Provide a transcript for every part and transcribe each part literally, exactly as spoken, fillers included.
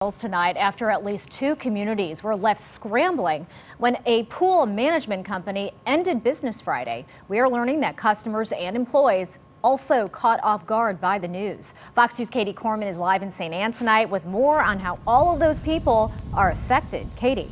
Tonight after at least two communities were left scrambling when a pool management company ended business Friday. We are learning that customers and employees also caught off guard by the news. Fox News' Katie Corman is live in Saint Ann tonight with more on how all of those people are affected. Katie.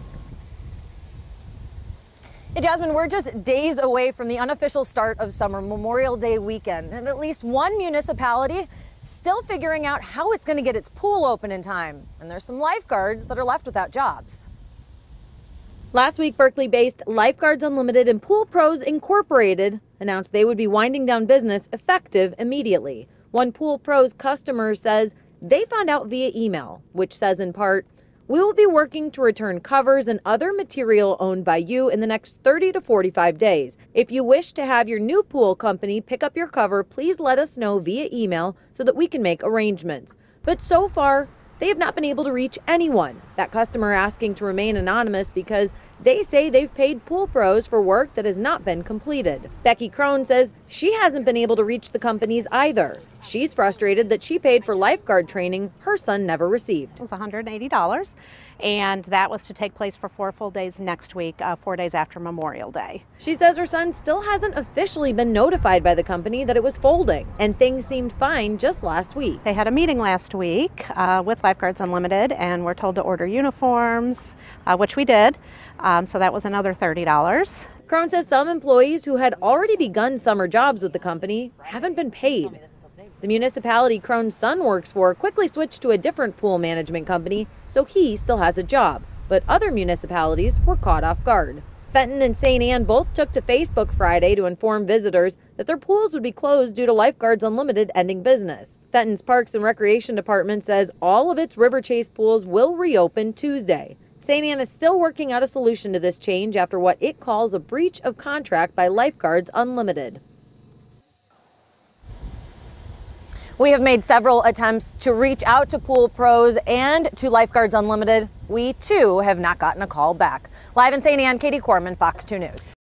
Hey, Jasmine, we're just days away from the unofficial start of summer Memorial Day weekend, and at least one municipality still figuring out how it's going to get its pool open in time. And there's some lifeguards that are left without jobs. Last week, Berkeley-based Lifeguards Unlimited and Pool Pros Incorporated announced they would be winding down business effective immediately. One Pool Pros customer says they found out via email, which says in part, "We will be working to return covers and other material owned by you in the next thirty to forty-five days. If you wish to have your new pool company pick up your cover, please let us know via email so that we can make arrangements." But so far, they have not been able to reach anyone. That customer asking to remain anonymous because they say they've paid Pool Pros for work that has not been completed. Becky Crone says she hasn't been able to reach the companies either. She's frustrated that she paid for lifeguard training her son never received. It was one hundred eighty dollars, and that was to take place for four full days next week, uh, four days after Memorial Day. She says her son still hasn't officially been notified by the company that it was folding, and things seemed fine just last week. They had a meeting last week uh, with Lifeguards Unlimited, and we're told to order uniforms, uh, which we did, um, so that was another thirty dollars. Crone says some employees who had already begun summer jobs with the company haven't been paid. The municipality Crone's son works for quickly switched to a different pool management company, so he still has a job. But other municipalities were caught off guard. Fenton and Saint Ann both took to Facebook Friday to inform visitors that their pools would be closed due to Lifeguards Unlimited ending business. Fenton's Parks and Recreation Department says all of its River Chase pools will reopen Tuesday. Saint Ann is still working out a solution to this change after what it calls a breach of contract by Lifeguards Unlimited. We have made several attempts to reach out to Pool Pros and to Lifeguards Unlimited. We, too, have not gotten a call back. Live in Saint Ann, Katie Corman, Fox two News.